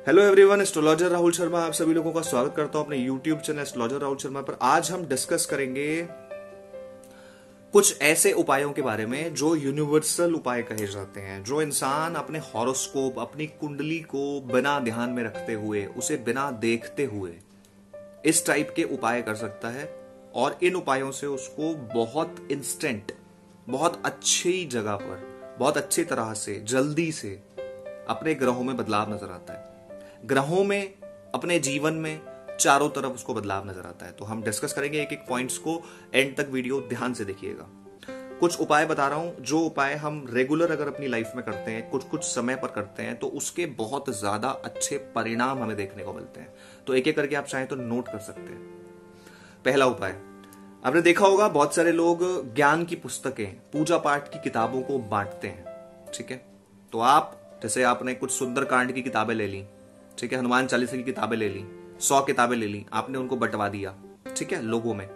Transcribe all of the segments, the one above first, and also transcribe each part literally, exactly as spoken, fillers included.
Hello everyone, astrologer Rahul Sharma आप सभी लोगों का स्वागत करता हूं अपने YouTube channel astrologer Rahul Sharma पर। आज हम डिस्कस करेंगे कुछ ऐसे उपायों के बारे में जो यूनिवर्सल उपाय कहे जाते हैं, जो इंसान अपने हॉरोस्कोप, अपनी कुंडली को बिना ध्यान में रखते हुए, उसे बिना देखते हुए इस टाइप के उपाय कर सकता है और इन उपायों से उसको बहुत इंस्टेंट, बहुत अच्छी जगह पर, बहुत अच्छी तरह से, जल्दी से अपने ग्रहों में बदलाव नजर आता है। ग्रहों में, अपने जीवन में चारों तरफ उसको बदलाव नजर आता है। तो हम डिस्कस करेंगे एक एक पॉइंट्स को, एंड तक वीडियो ध्यान से देखिएगा। कुछ उपाय बता रहा हूं जो उपाय हम रेगुलर अगर अपनी लाइफ में करते हैं, कुछ कुछ समय पर करते हैं, तो उसके बहुत ज्यादा अच्छे परिणाम हमें देखने को मिलते हैं। तो एक एक करके आप चाहें तो नोट कर सकते हैं। पहला उपाय, आपने देखा होगा बहुत सारे लोग ज्ञान की पुस्तकें, पूजा पाठ की किताबों को बांटते हैं। ठीक है, तो आप जैसे आपने कुछ सुंदरकांड की किताबें ले ली, ठीक है, हनुमान चालीसा की किताबें ले ली, सौ किताबें ले ली, आपने उनको बंटवा दिया, ठीक है, लोगों में।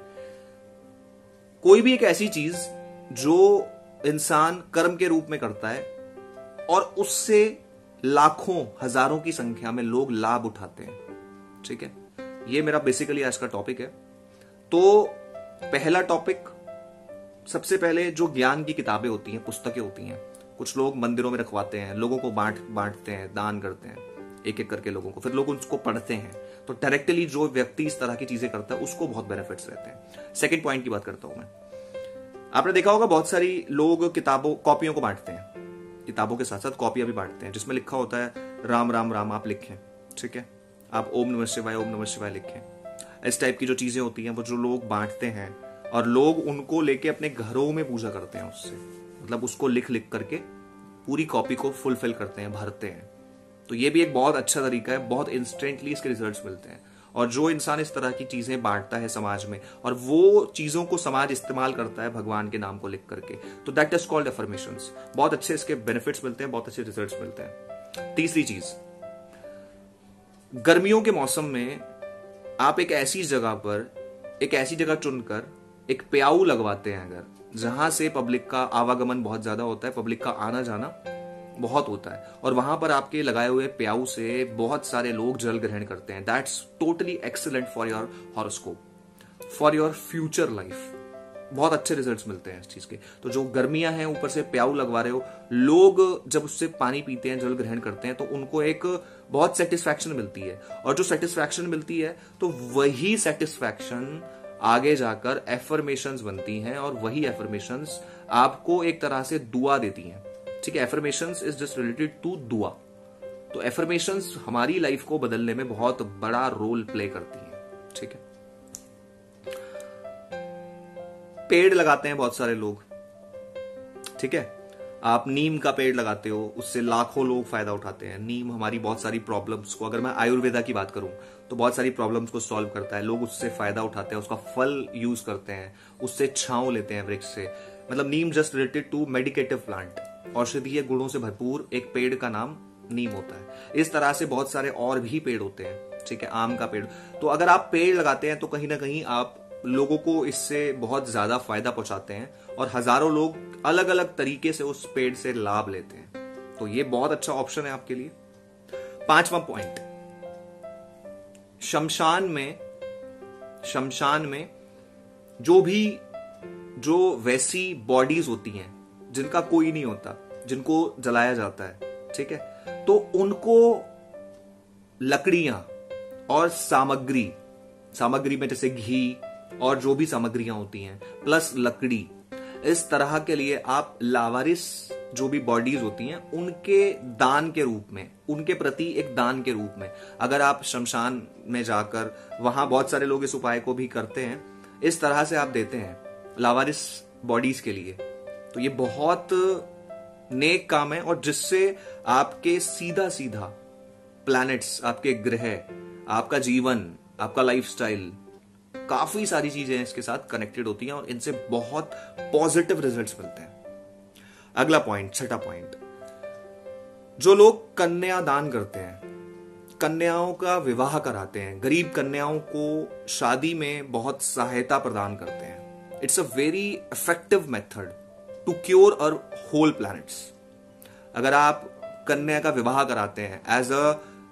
कोई भी एक ऐसी चीज जो इंसान कर्म के रूप में करता है और उससे लाखों, हजारों की संख्या में लोग लाभ उठाते हैं। ठीक है, ये मेरा बेसिकली आज का टॉपिक है। तो पहला टॉपिक, सबसे पहले जो ज्ञान की किताबें होती हैं, पुस्तकें होती हैं, कुछ लोग मंदिरों में रखवाते हैं, लोगों को बांट बांटते हैं, दान करते हैं एक एक करके लोगों को, फिर लोग उसको पढ़ते हैं। तो डायरेक्टली जो व्यक्ति इस तरह की चीजें करता है उसको बहुत बेनिफिट्स रहते हैं। सेकंड पॉइंट की बात करता हूं मैं। आपने देखा होगा बहुत सारी लोग किताबों, कॉपियों को बांटते हैं, किताबों के साथ साथ कॉपियां भी बांटते हैं, जिसमें लिखा होता है राम राम राम आप लिखें, ठीक है, आप ओम नमः शिवाय ओम नमः शिवाय लिखें। इस टाइप की जो चीजें होती हैं वो जो लोग बांटते हैं और लोग उनको लेके अपने घरों में पूजा करते हैं उससे, मतलब उसको लिख लिख करके पूरी कॉपी को फुलफिल करते हैं, भरते हैं। तो ये भी एक बहुत अच्छा तरीका है, बहुत इंस्टेंटली इसके रिजल्ट्स मिलते हैं। और जो इंसान इस तरह की चीजें बांटता है समाज में और वो चीजों को समाज इस्तेमाल करता है भगवान के नाम को लिख करके, तो दैट इज कॉल्ड अफर्मेशंस। बहुत अच्छे इसके बेनिफिट्स मिलते हैं, बहुत अच्छे रिजल्ट्स मिलते हैं। तीसरी चीज, गर्मियों के मौसम में आप एक ऐसी जगह पर, एक ऐसी जगह चुनकर एक प्याऊ लगवाते हैं अगर, जहां से पब्लिक का आवागमन बहुत ज्यादा होता है, पब्लिक का आना जाना बहुत होता है, और वहां पर आपके लगाए हुए प्याऊ से बहुत सारे लोग जल ग्रहण करते हैं। That's totally excellent for your horoscope, for your future life. बहुत अच्छे रिजल्ट्स मिलते हैं इस चीज के। तो जो गर्मियां हैं, ऊपर से प्याऊ लगवा रहे हो, लोग जब उससे पानी पीते हैं, जल ग्रहण करते हैं, तो उनको एक बहुत सेटिस्फैक्शन मिलती है। और जो सेटिस्फैक्शन मिलती है, तो वही सेटिस्फैक्शन आगे जाकर एफर्मेशंस बनती हैं, और वही एफर्मेशंस आपको एक तरह से दुआ देती हैं। ठीक है, affirmations is just related to दुआ। तो एफर्मेशंस हमारी लाइफ को बदलने में बहुत बड़ा रोल प्ले करती हैं। ठीक है, पेड़ लगाते हैं बहुत सारे लोग, ठीक है, आप नीम का पेड़ लगाते हो, उससे लाखों लोग फायदा उठाते हैं। नीम हमारी बहुत सारी प्रॉब्लम्स को, अगर मैं आयुर्वेदा की बात करूं तो बहुत सारी प्रॉब्लम्स को सॉल्व करता है। लोग उससे फायदा उठाते हैं, उसका फल यूज करते हैं, उससे छांव लेते हैं वृक्ष से। मतलब नीम just related to medicative plant, औषधीय गुणों से भरपूर एक पेड़ का नाम नीम होता है। इस तरह से बहुत सारे और भी पेड़ होते हैं, ठीक है, आम का पेड़। तो अगर आप पेड़ लगाते हैं तो कहीं ना कहीं आप लोगों को इससे बहुत ज्यादा फायदा पहुंचाते हैं, और हजारों लोग अलग अलग तरीके से उस पेड़ से लाभ लेते हैं। तो ये बहुत अच्छा ऑप्शन है आपके लिए। पांचवा पॉइंट, शमशान में, शमशान में जो भी, जो वैसी बॉडीज होती हैं जिनका कोई नहीं होता, जिनको जलाया जाता है, ठीक है, तो उनको लकड़ियां और सामग्री, सामग्री में जैसे घी और जो भी सामग्रियां होती हैं प्लस लकड़ी, इस तरह के लिए आप लावारिस जो भी बॉडीज होती हैं उनके दान के रूप में, उनके प्रति एक दान के रूप में, अगर आप शमशान में जाकर, वहां बहुत सारे लोग इस उपाय को भी करते हैं, इस तरह से आप देते हैं लावारिस बॉडीज के लिए, तो ये बहुत नेक काम है, और जिससे आपके सीधा सीधा प्लैनेट्स, आपके ग्रह, आपका जीवन, आपका लाइफस्टाइल, काफी सारी चीजें इसके साथ कनेक्टेड होती हैं और इनसे बहुत पॉजिटिव रिजल्ट्स मिलते हैं। अगला पॉइंट, छठा पॉइंट, जो लोग कन्या दान करते हैं, कन्याओं का विवाह कराते हैं, गरीब कन्याओं को शादी में बहुत सहायता प्रदान करते हैं, it's a very effective method to cure our whole planets. अगर आप कन्या का विवाह कराते हैं एज अ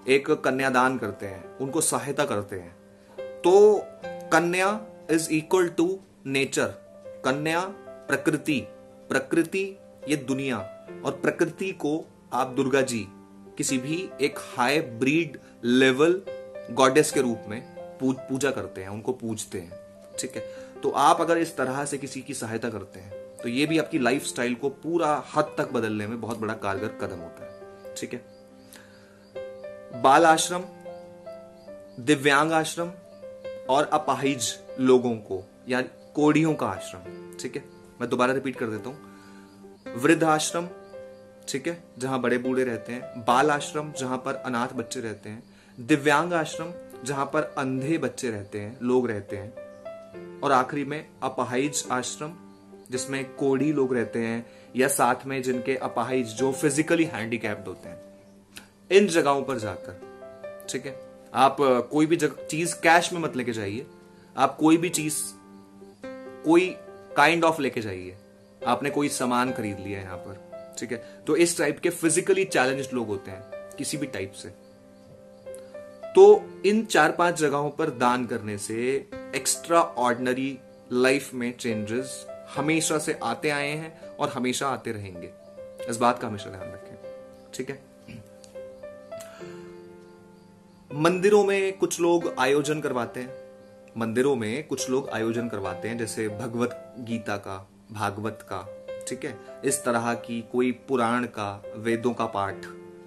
एक कन्यादान करते हैं, उनको सहायता करते हैं, तो कन्या इज इक्वल टू नेचर। कन्या प्रकृति, प्रकृति ये दुनिया, और प्रकृति को आप दुर्गा जी किसी भी एक हाई ब्रीड लेवल गॉडेस के रूप में पूज, पूजा करते हैं, उनको पूजते हैं। ठीक है, तो आप अगर इस तरह से किसी की सहायता करते हैं तो ये भी आपकी लाइफ स्टाइल को पूरा हद तक बदलने में बहुत बड़ा कारगर कदम होता है। ठीक है, बाल आश्रम, दिव्यांग आश्रम और अपाहिज लोगों को या कोढ़ियों का आश्रम। ठीक है, मैं दोबारा रिपीट कर देता हूं। वृद्ध आश्रम, ठीक है, जहां बड़े बूढ़े रहते हैं। बाल आश्रम, जहां पर अनाथ बच्चे रहते हैं। दिव्यांग आश्रम, जहां पर अंधे बच्चे रहते हैं, लोग रहते हैं। और आखिरी में अपाहिज आश्रम, जिसमें कोढ़ी लोग रहते हैं या साथ में जिनके अपाहिज जो फिजिकली हैंडीकैप्ड होते हैं। इन जगहों पर जाकर, ठीक है, आप कोई भी चीज कैश में मत लेके जाइए, आप कोई भी चीज कोई काइंड ऑफ लेके जाइए। आपने कोई सामान खरीद लिया यहां पर, ठीक है, तो इस टाइप के फिजिकली चैलेंज्ड लोग होते हैं किसी भी टाइप से, तो इन चार पांच जगहों पर दान करने से एक्स्ट्रा ऑर्डिनरी लाइफ में चेंजेस हमेशा से आते आए हैं और हमेशा आते रहेंगे। इस बात का हमेशा ध्यान रखें। ठीक है, मंदिरों में कुछ लोग आयोजन करवाते हैं, मंदिरों में कुछ लोग आयोजन करवाते हैं, जैसे भगवत गीता का, भागवत का, ठीक है, इस तरह की कोई पुराण का, वेदों का पाठ।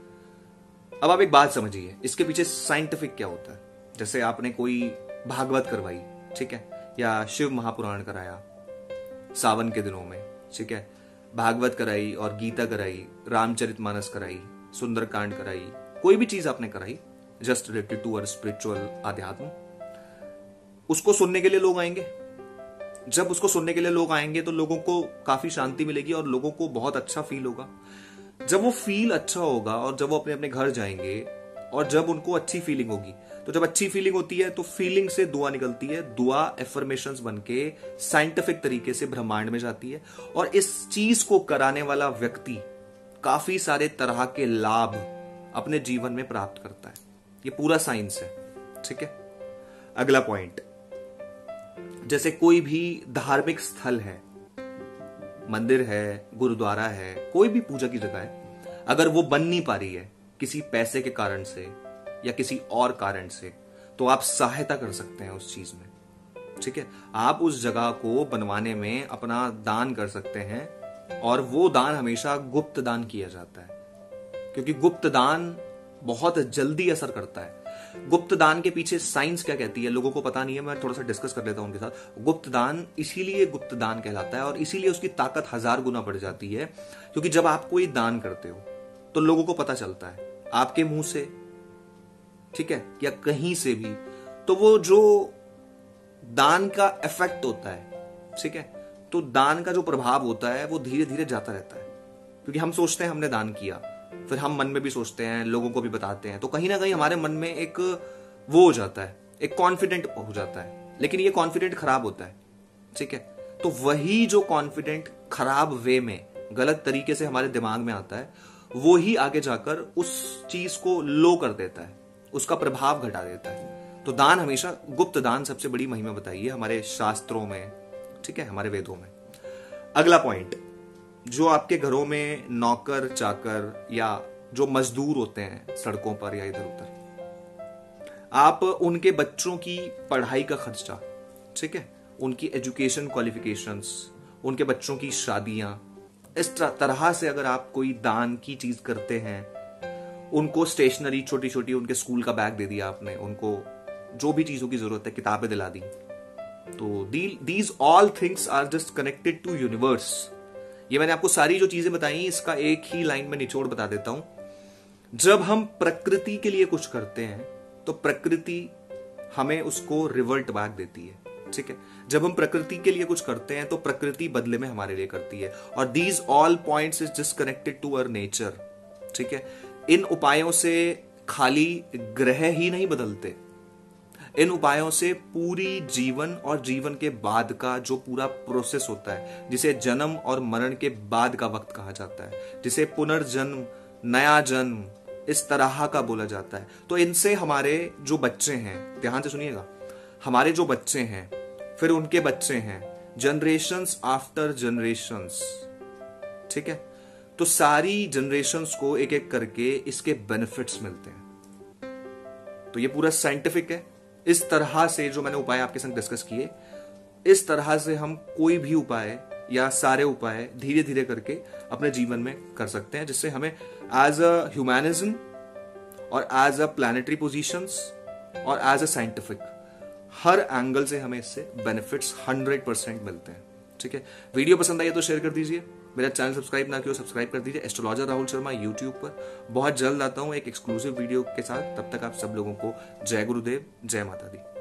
अब आप एक बात समझिए, इसके पीछे साइंटिफिक क्या होता है। जैसे आपने कोई भागवत करवाई, ठीक है, या शिव महापुराण कराया सावन के दिनों में, ठीक है, भागवत कराई और गीता कराई, रामचरितमानस कराई, सुंदरकांड कराई, कोई भी चीज आपने कराई just related to our spiritual अध्यात्म, उसको सुनने के लिए लोग आएंगे। जब उसको सुनने के लिए लोग आएंगे तो लोगों को काफी शांति मिलेगी और लोगों को बहुत अच्छा फील होगा। जब वो फील अच्छा होगा और जब वो अपने अपने घर जाएंगे और जब उनको अच्छी फीलिंग होगी, तो जब अच्छी फीलिंग होती है तो फीलिंग से दुआ निकलती है, दुआ एफर्मेशंस बनके साइंटिफिक तरीके से ब्रह्मांड में जाती है और इस चीज को कराने वाला व्यक्ति काफी सारे तरह के लाभ अपने जीवन में प्राप्त करता है। ये पूरा साइंस है। ठीक है, अगला पॉइंट, जैसे कोई भी धार्मिक स्थल है, मंदिर है, गुरुद्वारा है, कोई भी पूजा की जगह है, अगर वो बन नहीं पा रही है किसी पैसे के कारण से या किसी और कारण से, तो आप सहायता कर सकते हैं उस चीज में। ठीक है, आप उस जगह को बनवाने में अपना दान कर सकते हैं और वो दान हमेशा गुप्त दान किया जाता है, क्योंकि गुप्त दान बहुत जल्दी असर करता है। गुप्त दान के पीछे साइंस क्या कहती है लोगों को पता नहीं है, मैं थोड़ा सा डिस्कस कर लेता हूं उनके साथ। गुप्त दान इसीलिए गुप्त दान कहलाता है और इसीलिए उसकी ताकत हजार गुना बढ़ जाती है, क्योंकि जब आप कोई दान करते हो तो लोगों को पता चलता है आपके मुंह से, ठीक है, या कहीं से भी, तो वो जो दान का इफेक्ट होता है, ठीक है, तो दान का जो प्रभाव होता है वो धीरे धीरे जाता रहता है। क्योंकि हम सोचते हैं हमने दान किया, फिर हम मन में भी सोचते हैं, लोगों को भी बताते हैं, तो कहीं ना कहीं हमारे मन में एक वो हो जाता है, एक कॉन्फिडेंट हो जाता है, लेकिन ये कॉन्फिडेंट खराब होता है। ठीक है, तो वही जो कॉन्फिडेंट खराब वे में, गलत तरीके से हमारे दिमाग में आता है, वो ही आगे जाकर उस चीज को लो कर देता है, उसका प्रभाव घटा देता है। तो दान हमेशा, गुप्त दान सबसे बड़ी महिमा बताई है हमारे शास्त्रों में, ठीक है, हमारे वेदों में। अगला पॉइंट, जो आपके घरों में नौकर चाकर या जो मजदूर होते हैं सड़कों पर या इधर उधर, आप उनके बच्चों की पढ़ाई का खर्चा, ठीक है, उनकी एजुकेशन क्वालिफिकेशंस, उनके बच्चों की शादियां, इस तरह से अगर आप कोई दान की चीज करते हैं, उनको स्टेशनरी छोटी छोटी, उनके स्कूल का बैग दे दिया आपने, उनको जो भी चीजों की जरूरत है किताबें दिला दी, तो these all things are just connected to universe. ये मैंने आपको सारी जो चीजें बताई, इसका एक ही लाइन में निचोड़ बता देता हूं। जब हम प्रकृति के लिए कुछ करते हैं तो प्रकृति हमें उसको रिवर्ट बैक देती है। ठीक है, जब हम प्रकृति के लिए कुछ करते हैं तो प्रकृति बदले में हमारे लिए करती है। और these all points is just connected to our nature. ठीक है, इन उपायों से खाली ग्रह ही नहीं बदलते, इन उपायों से पूरी जीवन और जीवन के बाद का जो पूरा प्रोसेस होता है, जिसे जन्म और मरण के बाद का वक्त कहा जाता है, जिसे पुनर्जन्म, नया जन्म, इस तरह का बोला जाता है। तो इनसे हमारे जो बच्चे हैं, ध्यान से सुनिएगा, हमारे जो बच्चे हैं, फिर उनके बच्चे हैं, जनरेशंस आफ्टर जनरेशंस, ठीक है, तो सारी जनरेशंस को एक एक करके इसके बेनिफिट्स मिलते हैं। तो ये पूरा साइंटिफिक है। इस तरह से जो मैंने उपाय आपके संग डिस्कस किए, इस तरह से हम कोई भी उपाय या सारे उपाय धीरे धीरे करके अपने जीवन में कर सकते हैं, जिससे हमें एज अ ह्यूमैनिज्म और एज अ प्लैनेटरी पोजीशंस और एज अ साइंटिफिक हर एंगल से हमें इससे बेनिफिट्स हंड्रेड परसेंट मिलते हैं। ठीक है, वीडियो पसंद आई तो शेयर कर दीजिए, मेरा चैनल सब्सक्राइब ना किया सब्सक्राइब कर दीजिए। एस्ट्रोलॉजर राहुल शर्मा यूट्यूब पर बहुत जल्द आता हूं एक एक्सक्लूसिव वीडियो के साथ। तब तक आप सब लोगों को जय गुरुदेव, जय माता दी।